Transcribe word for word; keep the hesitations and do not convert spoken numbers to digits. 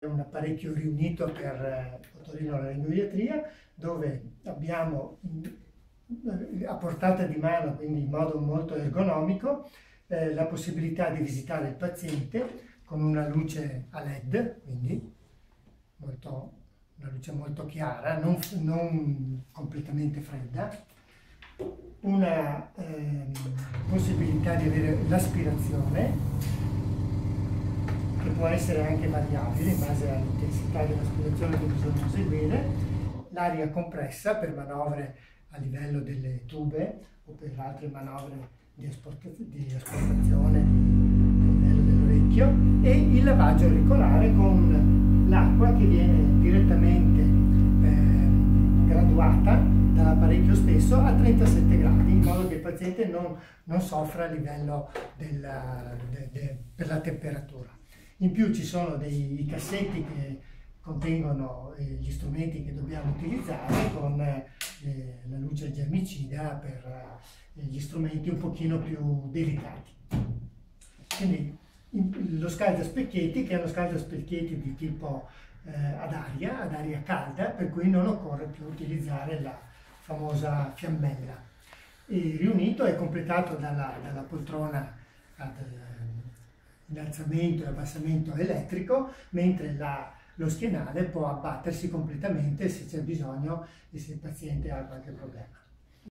Un apparecchio riunito per otorinolaringoiatria, dove abbiamo a portata di mano, quindi in modo molto ergonomico, eh, la possibilità di visitare il paziente con una luce a led, quindi molto, una luce molto chiara, non, non completamente fredda, una eh, possibilità di avere l'aspirazione, che può essere anche variabile in base all'intensità dell'aspirazione che bisogna eseguire, l'aria compressa per manovre a livello delle tube o per altre manovre di, di asportazione a livello dell'orecchio, e il lavaggio auricolare con l'acqua che viene direttamente eh, graduata dall'apparecchio stesso a trentasette gradi, in modo che il paziente non, non soffra a livello della, de, de, per la temperatura. In più ci sono dei cassetti che contengono eh, gli strumenti che dobbiamo utilizzare con eh, la luce germicida per eh, gli strumenti un pochino più delicati. Quindi in, lo scaldaspecchietti, che è uno scaldaspecchietti di tipo eh, ad aria, ad aria calda, per cui non occorre più utilizzare la famosa fiammella. Il riunito è completato dalla, dalla poltrona ad innalzamento e abbassamento elettrico, mentre la, lo schienale può abbattersi completamente se c'è bisogno e se il paziente ha qualche problema.